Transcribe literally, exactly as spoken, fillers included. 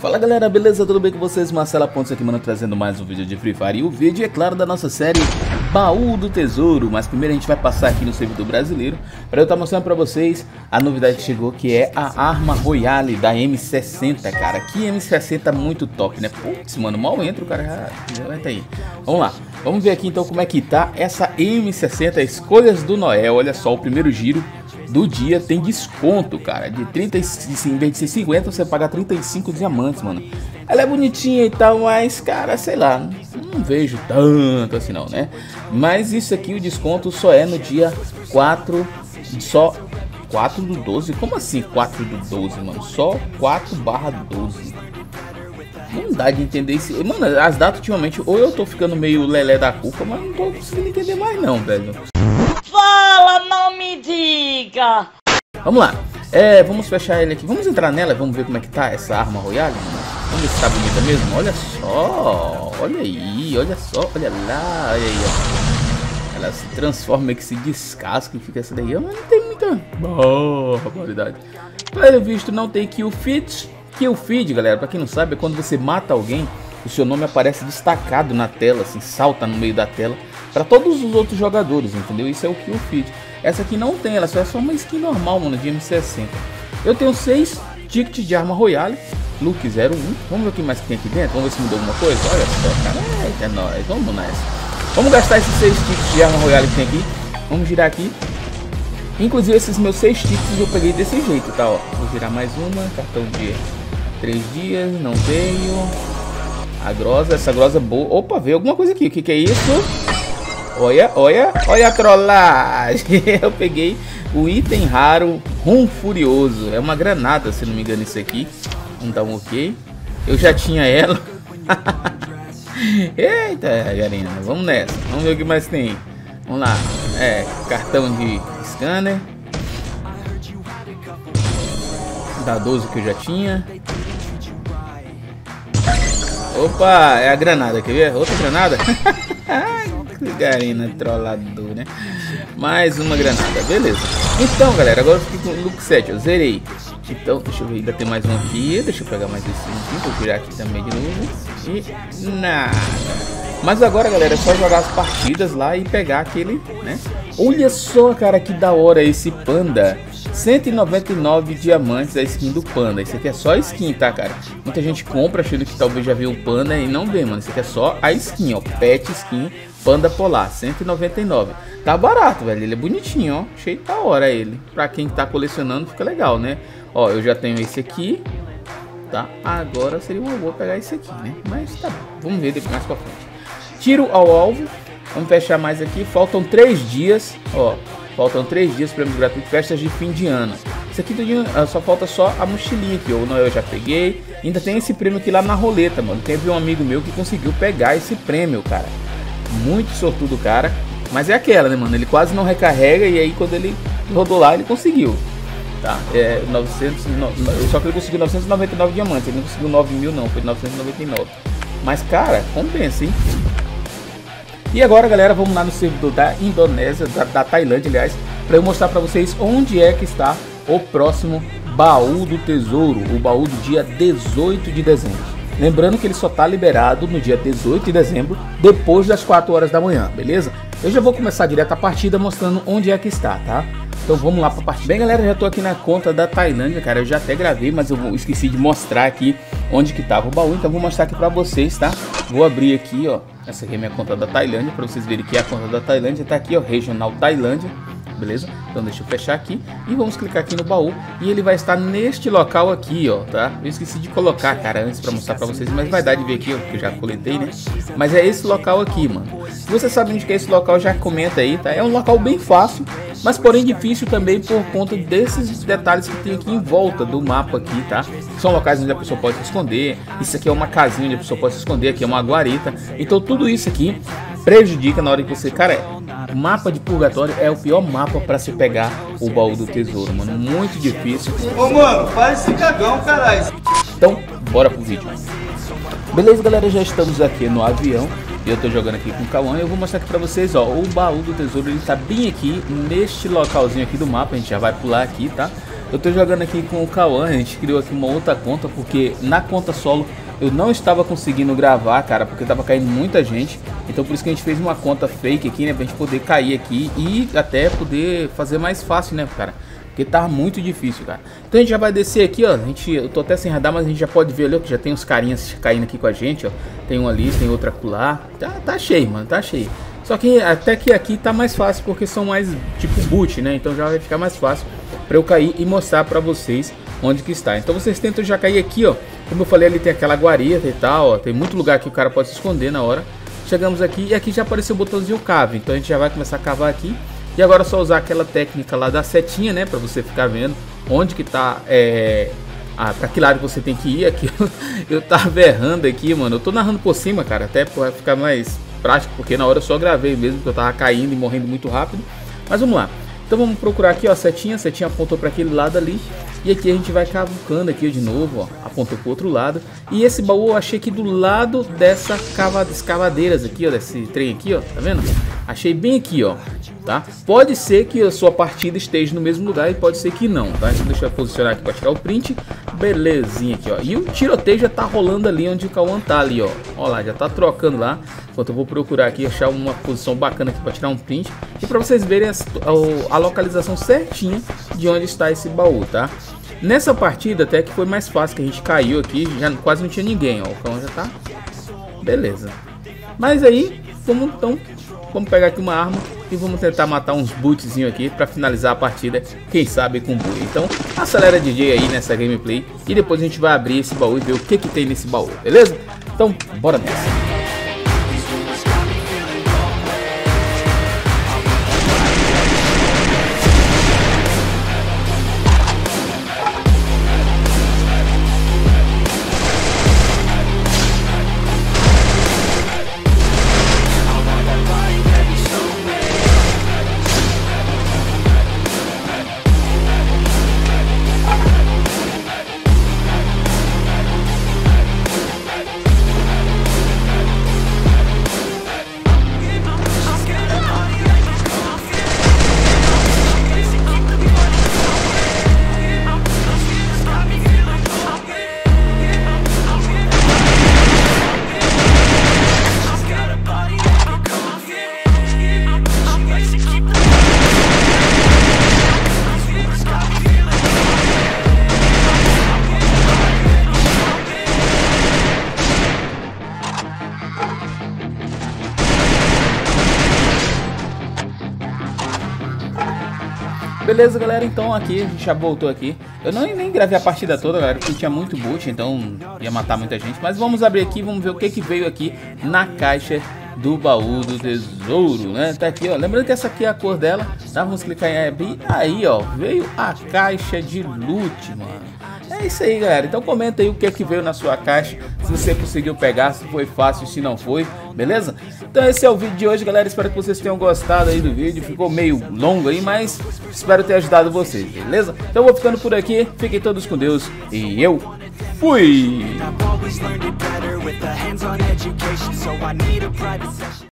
Fala galera, beleza? Tudo bem com vocês? Marcelo Pontes aqui, mano, trazendo mais um vídeo de Free Fire. E o vídeo é claro da nossa série Baú do Tesouro. Mas primeiro a gente vai passar aqui no servidor brasileiro para eu estar mostrando para vocês a novidade que chegou, que é a arma Royale da M sessenta, cara. Que M sessenta muito top, né? Putz, mano, mal entra o cara já, já vai tá aí. Vamos lá, vamos ver aqui então como é que tá essa M sessenta Escolhas do Noel. Olha só, o primeiro giro do dia tem desconto, cara, de trinta e cinco, em vez de ser cinquenta, você paga trinta e cinco diamantes, mano. Ela é bonitinha e tal, mas, cara, sei lá, não vejo tanto assim não, né? Mas isso aqui, o desconto só é no dia quatro, só quatro do doze, como assim quatro do doze, mano? Só quatro barra doze. Não dá de entender isso. Mano, as datas ultimamente, ou eu tô ficando meio lelé da cuca, mas não tô conseguindo entender mais não, velho. Fala, não me diga! Vamos lá, é, vamos fechar ele aqui. Vamos entrar nela, vamos ver como é que tá essa arma Royale. Vamos ver se tá bonita mesmo. Olha só, olha aí, olha só, olha lá, olha aí, ó. Ela se transforma, que se descasca e fica essa daí. Mas não tem muita oh, barbaridade. Pelo visto não tem kill feed. Kill feed, galera, pra quem não sabe, é quando você mata alguém, o seu nome aparece destacado na tela, assim, salta no meio da tela para todos os outros jogadores, entendeu? Isso é o kill feed. Essa aqui não tem, ela só é só uma skin normal, mano, de M sessenta. Eu tenho seis tickets de arma Royale, look zero um. Vamos ver o que mais que tem aqui dentro, vamos ver se mudou alguma coisa. Olha só, cara, é, é nóis, vamos nessa. Vamos gastar esses seis tickets de arma Royale que tem aqui. Vamos girar aqui. Inclusive esses meus seis tickets eu peguei desse jeito, tá? Ó. Vou girar mais uma, cartão de três dias, não veio. A grosa, essa grosa é boa. Opa, veio alguma coisa aqui, o que que é isso? Olha, olha, olha a trollagem. Eu peguei o item raro Rum Furioso. É uma granada, se não me engano, isso aqui. Vamos dar um ok. Eu já tinha ela. Eita, galerinha, vamos nessa. Vamos ver o que mais tem. Vamos lá. É, cartão de scanner. Da doze que eu já tinha. Opa, é a granada, quer ver? Outra granada? Garina, trollador, né? Mais uma granada, beleza. Então, galera, agora eu fico com o look sete, eu zerei. Então, deixa eu ver, ainda tem mais um aqui. Deixa eu pegar mais esse aqui, vou virar aqui também de novo. E nada. Mas agora, galera, é só jogar as partidas lá e pegar aquele, né? Olha só, cara, que da hora esse panda. cento e noventa e nove diamantes a skin do panda. Isso aqui é só a skin, tá, cara? Muita gente compra achando que talvez já viu o panda e não vê, mano. Isso aqui é só a skin, ó. Pet skin panda polar, cento e noventa e nove. Tá barato, velho. Ele é bonitinho, ó. Achei da hora ele. Pra quem tá colecionando fica legal, né? Ó, eu já tenho esse aqui, tá? Agora seria uma boa pegar esse aqui, né? Mas tá bom. Vamos ver depois mais pra frente. Tiro ao alvo. Vamos fechar mais aqui. Faltam três dias, ó. Faltam três dias, prêmios gratuitos, festas de fim de ano. Isso aqui tudinho, só falta só a mochilinha aqui. O Noel já peguei. Ainda tem esse prêmio aqui lá na roleta, mano. Teve um amigo meu que conseguiu pegar esse prêmio, cara. Muito sortudo, cara. Mas é aquela, né, mano? Ele quase não recarrega e aí quando ele rodou lá, ele conseguiu. Tá? É novecentos. Só que ele conseguiu novecentos e noventa e nove diamantes. Ele não conseguiu nove mil, não. Foi novecentos e noventa e nove. Mas, cara, compensa, hein? E agora, galera, vamos lá no servidor da Indonésia, da, da Tailândia, aliás, para eu mostrar para vocês onde é que está o próximo Baú do Tesouro, o baú do dia dezoito de dezembro. Lembrando que ele só está liberado no dia dezoito de dezembro, depois das quatro horas da manhã, beleza? Eu já vou começar direto a partida mostrando onde é que está, tá? Então vamos lá para a partida. Bem, galera, já tô aqui na conta da Tailândia, cara. Eu já até gravei, mas eu esqueci de mostrar aqui onde que tava o baú, então vou mostrar aqui para vocês, tá? Vou abrir aqui, ó. Essa aqui é minha conta da Tailândia, para vocês verem que a conta da Tailândia tá aqui, ó, Regional Tailândia, beleza? Então deixa eu fechar aqui e vamos clicar aqui no baú e ele vai estar neste local aqui, ó, tá? Eu esqueci de colocar, cara, antes para mostrar para vocês, mas vai dar de ver aqui, ó, porque eu já coletei, né? Mas é esse local aqui, mano. Se você sabe onde que é esse local, já comenta aí, tá? É um local bem fácil, mas porém difícil também por conta desses detalhes que tem aqui em volta do mapa aqui, tá? São locais onde a pessoa pode se esconder. Isso aqui é uma casinha onde a pessoa pode se esconder, aqui é uma guarita. Então tudo isso aqui prejudica na hora que você... Cara, o mapa de Purgatório é o pior mapa pra se pegar o baú do tesouro, mano. Muito difícil. Ô, mano, faz esse cagão, caralho. Então, bora pro vídeo. Beleza, galera, já estamos aqui no avião. Eu tô jogando aqui com o Cauã e eu vou mostrar aqui pra vocês, ó. O baú do tesouro, ele tá bem aqui, neste localzinho aqui do mapa. A gente já vai pular aqui, tá? eu tô jogando aqui com o Cauã, a gente criou aqui uma outra conta, porque na conta solo eu não estava conseguindo gravar, cara, porque tava caindo muita gente. Então por isso que a gente fez uma conta fake aqui, né, pra gente poder cair aqui e até poder fazer mais fácil, né, cara. Porque tava muito difícil, cara. Então a gente já vai descer aqui, ó. A gente, eu tô até sem radar, mas a gente já pode ver ali, ó, que já tem uns carinhas caindo aqui com a gente, ó. Tem um ali, tem outro lá. Tá, tá cheio, mano, tá cheio. Só que até que aqui tá mais fácil, porque são mais tipo boot, né? Então já vai ficar mais fácil pra eu cair e mostrar pra vocês onde que está. Então vocês tentam já cair aqui, ó. Como eu falei, ali tem aquela guarita e tal, ó. Tem muito lugar que o cara pode se esconder na hora. Chegamos aqui e aqui já apareceu o botãozinho cave. Então a gente já vai começar a cavar aqui. E agora é só usar aquela técnica lá da setinha, né? Pra você ficar vendo onde que tá, é... Ah, pra que lado você tem que ir aqui. Eu tava errando aqui, mano. Eu tô narrando por cima, cara. Até pra ficar mais prático, porque na hora eu só gravei mesmo, porque eu tava caindo e morrendo muito rápido. Mas vamos lá. Então vamos procurar aqui, ó, a setinha. A setinha apontou pra aquele lado ali. E aqui a gente vai cavucando aqui de novo, ó. Apontou pro outro lado. E esse baú eu achei aqui do lado dessa cava... escavadeiras aqui, ó. Desse trem aqui, ó. Tá vendo? Achei bem aqui, ó. Tá? Pode ser que a sua partida esteja no mesmo lugar e pode ser que não, tá? Então deixa eu posicionar aqui para tirar o print. Belezinha aqui, ó. E o tiroteio já tá rolando ali onde o Cauã tá ali, ó. Ó lá, já tá trocando lá. Enquanto eu vou procurar aqui, achar uma posição bacana aqui para tirar um print. E para vocês verem a, a, a localização certinha de onde está esse baú, tá? Nessa partida até que foi mais fácil, que a gente caiu aqui, já quase não tinha ninguém, ó. O Cauã já tá... Beleza. Mas aí, vamos então... Vamos pegar aqui uma arma e vamos tentar matar uns bootzinho aqui para finalizar a partida, quem sabe com boot. Então acelera D J aí nessa gameplay e depois a gente vai abrir esse baú e ver o que que tem nesse baú, beleza? Então bora nessa. Beleza, galera, então aqui a gente já voltou aqui. Eu não nem gravei a partida toda, galera, porque tinha muito boot, então ia matar muita gente. Mas vamos abrir aqui, vamos ver o que que veio aqui na caixa do baú do tesouro, né? Tá aqui, ó. Lembrando que essa aqui é a cor dela, tá? Vamos clicar em abrir. Aí, ó, veio a caixa de loot, mano. É isso aí, galera. Então comenta aí o que é que veio na sua caixa, se você conseguiu pegar, se foi fácil, se não foi, beleza? Então esse é o vídeo de hoje, galera. Espero que vocês tenham gostado aí do vídeo. Ficou meio longo aí, mas espero ter ajudado vocês, beleza? Então eu vou ficando por aqui. Fiquem todos com Deus e eu fui!